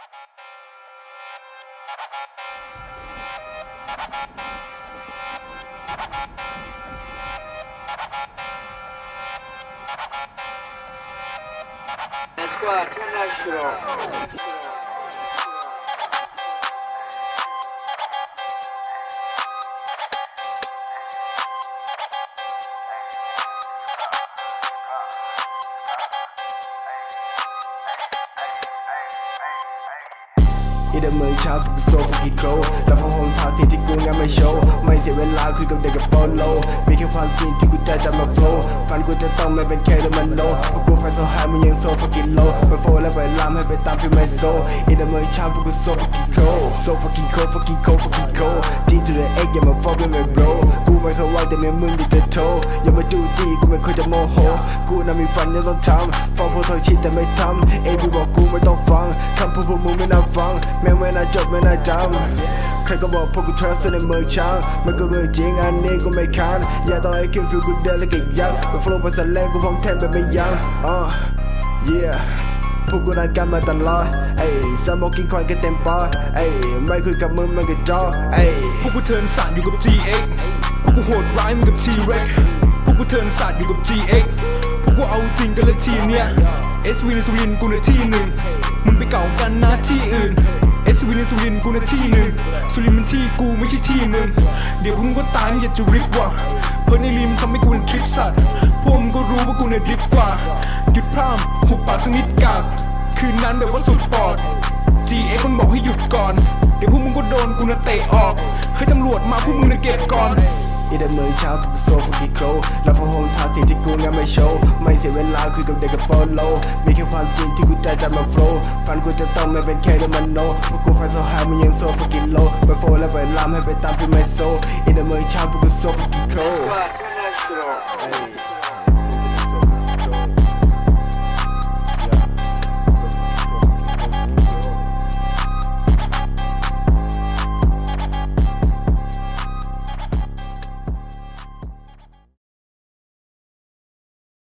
Squad International. อีเดอร์เมืองเช้ากูโซฟกิโคลแล้วพอโฮมทาวน์สิ่งที่กูงานไม่โชว์ไม่เสียเวลาคุยกับเด็กกับโปโลมีแค่ความจริงที่กูใจจะมาโฟล์ฟันกูจะต้องไม่เป็นแค่หรือมันโลเพราะกูไฟโซไฮมึงยังโซฟกิโลไปโฟล์และไปลามให้ไปตามฟิลไม่โซอีเดอร์เมืองเช้ากูโซฟกิโคลโซฟกิโคฟกิโคD to the Xอย่ามาฟอลเป็นไม่โบรกูไม่เคยว่าแต่เมื่อมึงดิจะโทรอย่ามาดูดีกูไม่เคยจะโมโหกูน่ะมีฝันยังต้องทำฟังพวกเธอชิดแต่ไม่ทำเอ็มบอกกูไม่ต้องฟังคำพูดพวกมึงไม่น่าฟังแม้ไม่น่าจบไม่น่าจำใครก็บอกพวกกูทรัสในเมืองช้างมันก็เรื่องจริงอันนี้กูไม่ค้านอย่าต้องให้คิดฟิลกูเดินและก็ยักไปโฟล์ภาษาแรงกูพร้อมแทนแบบไม่ยั้งyeah พวกกูนัดกันมาตลอดสมองกินคอยกันเต็มปอดไม่คุยกับมึงมันก็จอพวกกูเทิร์นสารอยู่กับ GX พวกกูโหดร้ายมึงกับ T-Rex พวกกูเทิร์นสารอยู่กับ GX พวกกูเอาจริงกันละทีเนี้ย SV ในสุรินทร์กูในที่หนึ่งมึงไปเก่ากันนะที่อื่น SV ในสุรินทร์กูในที่หนึ่งสุรินทร์มันที่กูไม่ใช่ที่มึงเดี๋ยวพวกมึงก็ตายมึงอย่าจะริบว่ะเพื่อนในริมทำให้กูเป็นทริปสัตว์พวกมึงก็รู้ว่ากูในดริฟกว่าหยุดพร่ำหุบปากสักนิดกากคืนนั้นแบบว่าสุดปอด GX มันบอกให้หยุดก่อนเดี๋ยวพวกมึงก็โดนกูนะเตะออกให้ตำรวจมาพวกมึงนะเก็บก่อนอีเดอร์เมืองเช้ากูโซฟกิโคลแล้วพอโฮมทาวน์สิ่งที่กูงานไม่โชว์ไม่เสียเวลาคุยกับเด็กกับโปโลมีแค่ความจริงที่กูใจจะมาโฟล์ฟันกูจะต้องไม่เป็นแค่หรือมันโนเพราะกูไฟโซไฮมึงยังโซฟกิโลไปโฟล์และไปลามให้ไปตามฟิลไม่โซอีเดอร์เมืองเช้ากูโซฟกิโคล